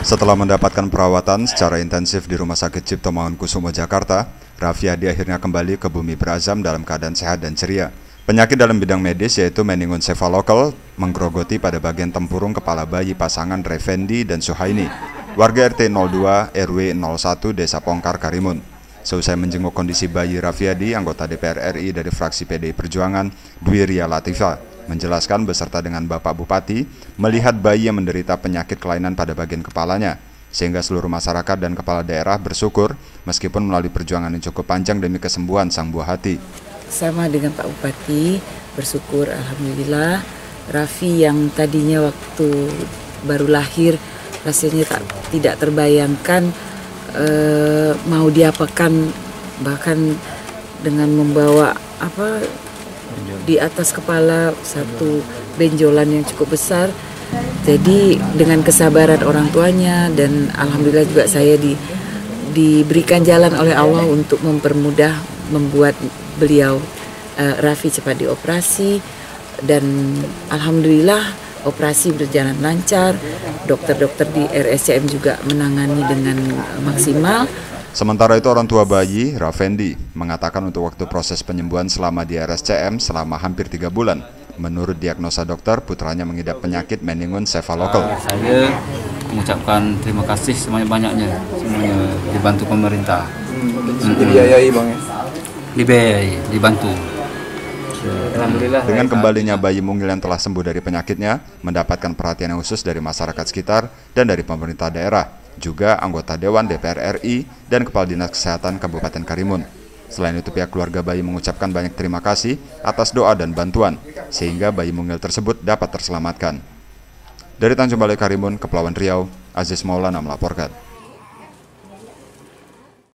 Setelah mendapatkan perawatan secara intensif di Rumah Sakit Cipto Mangunkusumo, Jakarta, Raffiadi akhirnya kembali ke bumi berazam dalam keadaan sehat dan ceria. Penyakit dalam bidang medis yaitu meningoencephalokal menggerogoti pada bagian tempurung kepala bayi pasangan Refendi dan Suhaini, warga RT 02 RW 01 Desa Pongkar, Karimun. Seusai menjenguk kondisi bayi Raffiadi, anggota DPR RI dari fraksi PDI Perjuangan, Dwi Ria Latifa, menjelaskan beserta dengan Bapak Bupati melihat bayi yang menderita penyakit kelainan pada bagian kepalanya, sehingga seluruh masyarakat dan kepala daerah bersyukur meskipun melalui perjuangan yang cukup panjang demi kesembuhan sang buah hati. Sama dengan Pak Bupati, bersyukur alhamdulillah Raffi yang tadinya waktu baru lahir rasanya tidak terbayangkan mau diapakan, bahkan dengan membawa di atas kepala satu benjolan yang cukup besar. Jadi dengan kesabaran orang tuanya dan alhamdulillah juga saya diberikan jalan oleh Allah untuk mempermudah membuat beliau Raffi cepat dioperasi, dan alhamdulillah operasi berjalan lancar. Dokter-dokter di RSCM juga menangani dengan maksimal. Sementara itu orang tua bayi, Refendi, mengatakan untuk waktu proses penyembuhan selama di RSCM selama hampir 3 bulan. Menurut diagnosa dokter, putranya mengidap penyakit meningoencephalokal. Saya mengucapkan terima kasih sebanyak-banyaknya, semuanya dibantu pemerintah. Dibiayai Bang ya? Dibiayai, dibantu. Alhamdulillah. Dengan kembalinya bayi mungil yang telah sembuh dari penyakitnya, mendapatkan perhatian yang khusus dari masyarakat sekitar dan dari pemerintah daerah, juga anggota Dewan DPR RI dan Kepala Dinas Kesehatan Kabupaten Karimun. Selain itu, pihak keluarga bayi mengucapkan banyak terima kasih atas doa dan bantuan, sehingga bayi mungil tersebut dapat terselamatkan. Dari Tanjung Balai, Karimun, Kepulauan Riau, Aziz Maulana melaporkan.